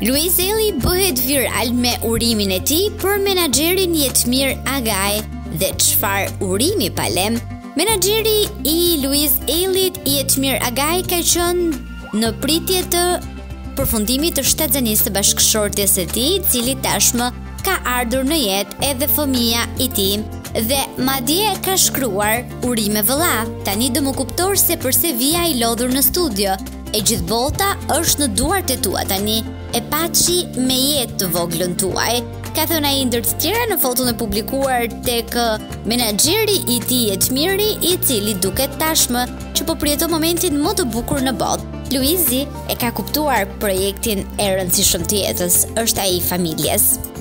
Luiz Elli bëhet viral me urimin e tij për menaxherin Jetmir Agaj dhe çfarë urimi pa lem. Menaxheri i Luiz Ellit, Jetmir Agaj, ka qenë në pritje të përfundimit të shtatzanisë të bashkëshortes së tij, i cili tashmë ka ardhur në jetë edhe fëmia i tij dhe madje ka shkruar urime vëlla. Tani do më kuptor se përse vija i lodhur në studio. E gjithë bota është në duart e tua tani, e paçi me jetë të voglën tuaj, ka thënë ai ndër të tjera në foton e publikuar tek menaxheri i tij Jetmiri, i cili duket tashmë që po përjeton momentin më të bukur në botë. Luizi e ka kuptuar projektin e rëndësishëm të jetës, është ai i familjes.